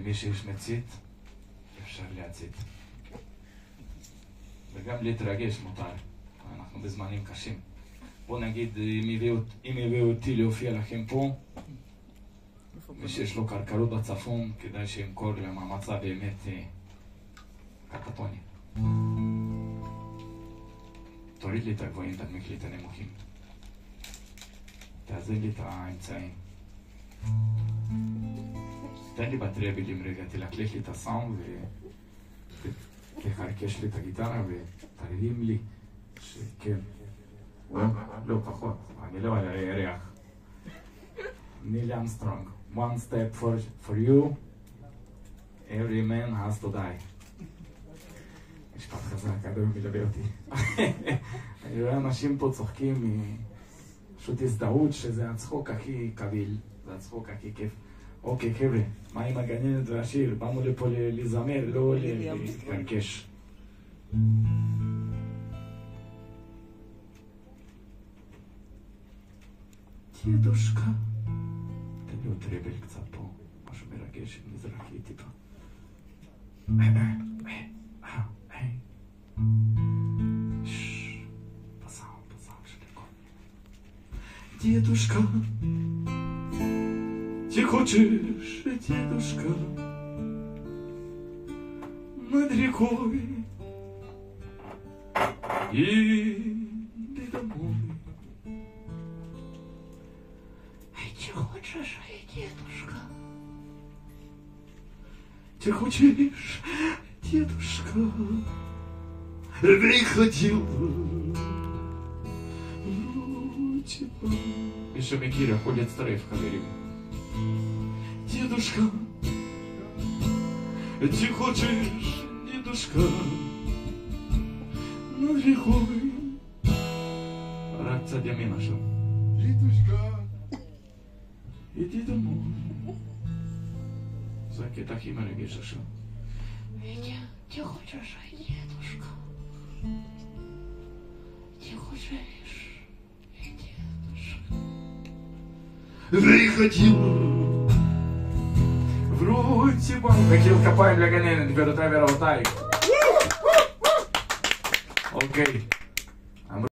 למי שיש מצית, אפשר להצית. וגם להתרגש מותר, אנחנו בזמנים קשים. בוא נגיד, אם הביאו אותי להופיע לכם פה, מי שיש לו קרקרות בצפון, כדאי שימכור למאמצה באמת קטטוני. תוריד לי את הגבוהים, תדמיק לי את הנמוכים. תאזן לי את האמצעים. תן לי בטרבלים רגע, תלקלק לי את הסאונד ותחרקש לי את הגיטרה ותרדים לי שכן. לא פחות, אני לא על הירח. ניל אמסטרונג, one step for you, every man has to die. משפט חזק, אדם מלווה אותי. אני רואה אנשים פה צוחקים פשוט הזדהות שזה הצחוק הכי קביל, זה הצחוק הכי כיף. אוקיי חבר'ה, מה עם הגננת והשיר? באנו לפה לזמר, לא לקרקש. דדושקה, תן לי עוד טרבל קצת פה, משהו מרגש, מזרחי טיפה. Дедушка, ты хочешь, дедушка, над рекой иди домой. Ты хочешь, дедушка, ты хочешь, дедушка, приходил. Еще Микира ходит старый в хавере. Дедушка, ты хочешь, дедушка, над рекой. Рак цадями нашел. Дедушка, иди домой. Заки такие моряги шашел. Ты хочешь, дедушка, ты хочешь. Приходил вроде бы хотел копаем для гонения, теперь утра веровал. Окей.